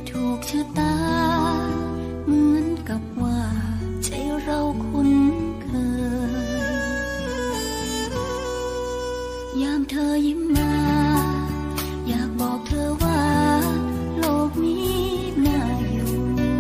ถูกชะตาเหมือนกับว่าใจเราคุ้นเคยยามเธอยิ้มมาอยากบอกเธอว่าโลกนี้น่าอยู่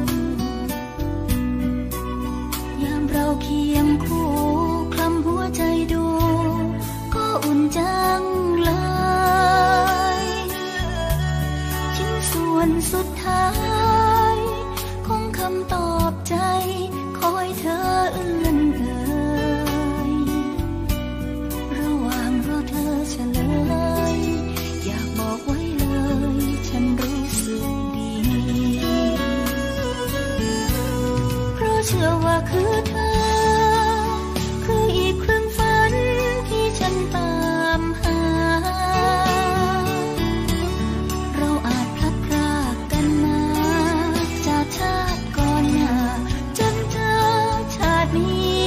ยามเราเคียงคู่คลำหัวใจดูก็อุ่นจังเลยชิ้นส่วนสุดท้ายของคำตอบใจคอยเธอเอื้อนเอ่ยระหว่างรอเธอเฉลยอยากบอกไว้เลยฉันรู้สึกดีเพราะเชื่อว่าคือเธอคืออีกครึ่งฝันที่ฉันตามหาเราอาจพลัดพรากกันมาจากชาติก่อนหน้าจนเจอชาตินี้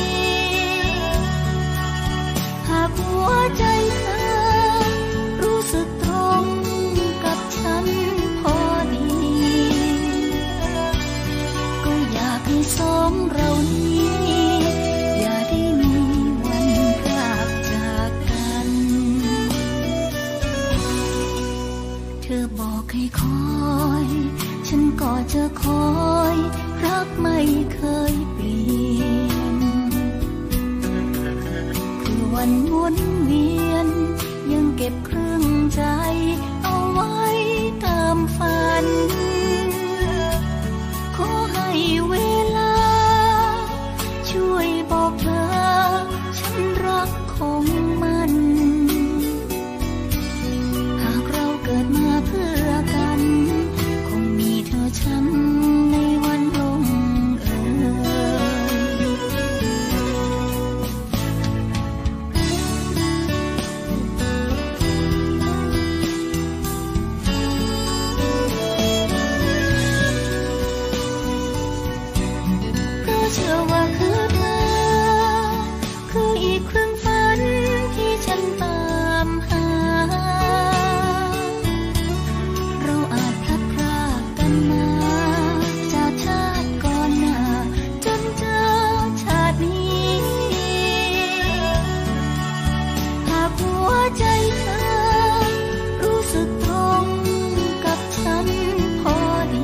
หากหัวใจเธอรู้สึกตรงกับฉันพอดีก็อยากให้สองเรานี้อย่าได้มีวันพรากจากกันเธอบอกให้คอยฉันก็จะคอยรักไม่เคยเปลี่ยนคือวันหมุนเวียนยังเก็บครึ่งใจเอาไว้ตามฝันขอให้เวลาช่วยบอกเธอฉันรักของมันหากเราเกิดมาเพื่อกันคงมีเธอฉันในวันลงเอยเพราะเชื่อว่าคือเธอคืออีกครึ่งฝันที่ฉันตามหาเราอาจพลัดพรากกันมาจากชาติก่อนหน้าจนเจอชาตินี้หากหัวใจเธอรู้สึกตรงกับฉันพอดี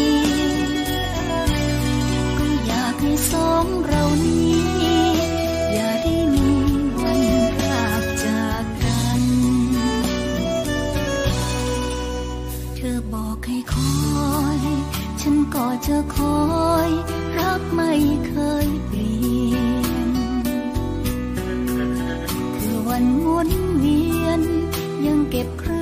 ก็อยากให้สองเรานี้อย่าได้มีวันพรากจากกันเธอบอกให้คอยฉันก็จะคอยรักไม่เคยเปลี่ยนคือวันหมุนเวียนยังเก็บครึ่